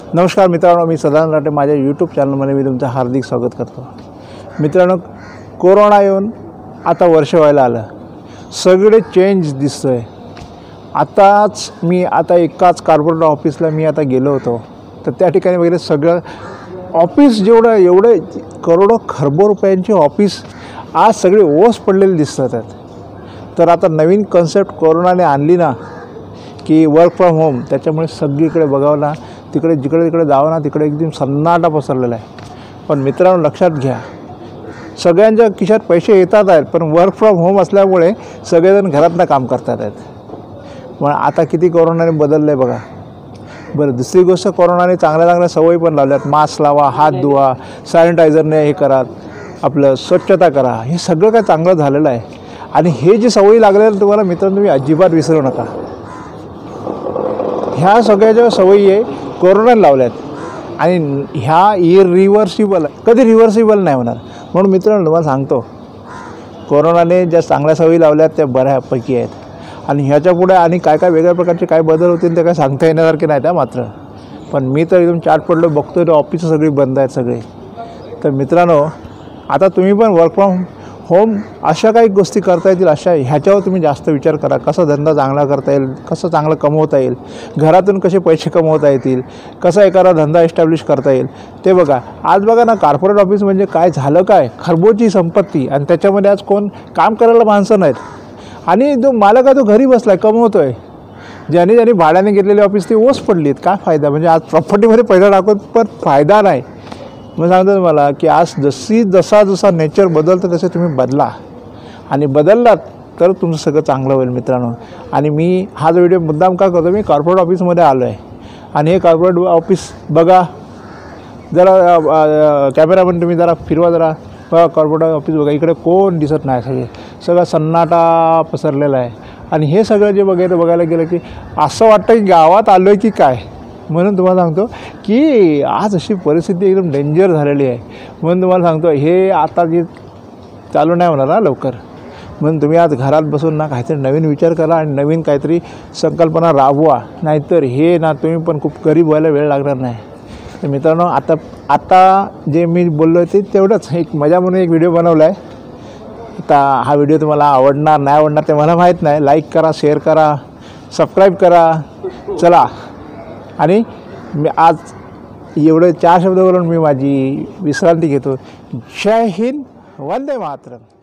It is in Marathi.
नमस्कार मित्रांनो, मी सदानंद राहते. माझ्या यूट्यूब चॅनलमध्ये मी तुमचं हार्दिक स्वागत करतो. मित्रांनो, कोरोना येऊन आता वर्ष व्हायला आलं. सगळे चेंज दिसतं आहे. आताच मी एकाच कॉर्पोरेट ऑफिसला मी आता गेलो होतो, तर त्या ठिकाणी वगैरे सगळं ऑफिस एवढे करोडो खरबो रुपयांची ऑफिस आज सगळे ओस पडलेले दिसतात आहेत. तर आता नवीन कन्सेप्ट कोरोनाने आणली ना, की वर्क फ्रॉम होम, त्याच्यामुळे सगळीकडे बघावं ना, तिकडे जिकडे जावं ना तिकडे एकदम सन्नाटा पसरलेला आहे. पण मित्रांनो, लक्षात घ्या, सगळ्यांच्या खिशात पैसे येतात आहेत, पण वर्क फ्रॉम होम असल्यामुळे सगळेजण घरातनं काम करतात आहेत. मग आता किती कोरोनाने बदललं आहे बघा. बरं, दुसरी गोष्ट, कोरोनाने चांगल्या सवयी पण लावल्यात. मास्क लावा, हात धुवा, सॅनिटायझरने हे करा, आपलं स्वच्छता करा, हे सगळं काय चांगलं झालेलं आहे. आणि हे जे सवयी लागलेल्या तुम्हाला मित्रांनो, तुम्ही अजिबात विसरू नका. ह्या सगळ्या ज्या सवयी आहे कोरोनाने लावल्यात आणि ह्या इरिव्हर्सिबल, कधी रिव्हर्सिबल नाही होणार. म्हणून मित्रांनो, तुम्हाला सांगतो, कोरोनाने ज्या चांगल्या सवयी लावल्यात त्या बऱ्यापैकी आहेत. आणि ह्याच्या पुढे आणि काय वेगळ्या प्रकारचे काय बदल होतील ते काय सांगता येण्यासारखे नाही त्या मात्र. पण मी तर एकदम चाट पडलो, बघतोय तर ऑफिस सगळी बंद आहेत सगळे. तर मित्रांनो, आता तुम्ही पण वर्क फ्रॉम होम अशा काही गोष्टी करता येतील, ह्याच्यावर तुम्ही जास्त विचार करा. कसा धंदा चांगला करता येईल, कसं चांगलं कमवता येईल, घरातून कसे पैसे कमवता येतील, कसा एखादा धंदा एस्टॅब्लिश करता येईल ते बघा. आज बघा ना, कॉर्पोरेट ऑफिस म्हणजे काय झालं, काय खरबोची संपत्ती, आणि त्याच्यामध्ये आज कोण काम करायला माणसं नाहीत. आणि जो मालक आहे तो घरी बसला आहे, कमवतो आहे. ज्यांनी भाड्याने घेतलेली ऑफिस ती ओस पडली आहेत. काय फायदा? म्हणजे आज प्रॉपर्टीमध्ये पैसा टाकून पण फायदा नाही. मग सांगतो तुम्हाला की आज जसा नेचर बदलतं तसे तुम्ही बदला, आणि बदललात तर तुमचं सगळं चांगलं होईल मित्रांनो. आणि मी हा जो व्हिडिओ मुद्दाम का करतो, मी कॉर्पोरेट ऑफिसमध्ये आलो आहे. आणि हे कॉर्पोरेट ऑफिस बघा, जरा कॅमेरामन तुम्ही जरा फिरवा, जरा बघा कॉर्पोरेट ऑफिस बघा. इकडे कोण दिसत नाही, सगळं सन्नाटा पसरलेला आहे. आणि हे सगळं जे बघायला गेलं की असं वाटतं की गावात आलो आहे की काय. म्हणून तुम्हाला सांगतो की आज अशी परिस्थिती एकदम डेंजर झालेली आहे. म्हणून तुम्हाला सांगतो, हे आता जे चालू नाही होणार ना लवकर. म्हणून तुम्ही आज घरात बसून ना काहीतरी नवीन विचार करा आणि नवीन काहीतरी संकल्पना राबवा. नाहीतर हे ना तुम्ही पण खूप गरीब व्हायला वेळ लागणार नाही. तर मित्रांनो, आता जे मी बोललो ते तेवढंच एक मजा म्हणून एक व्हिडिओ बनवला आहे. आता हा व्हिडिओ तुम्हाला आवडणार नाही आवडणार ते मला माहीत नाही. लाईक करा, शेअर करा, सबस्क्राईब करा. चला, आणि मी आज एवढे 4 शब्द बोलून मी माझी विश्रांती घेतो. जय हिंद, वंदे मातरम.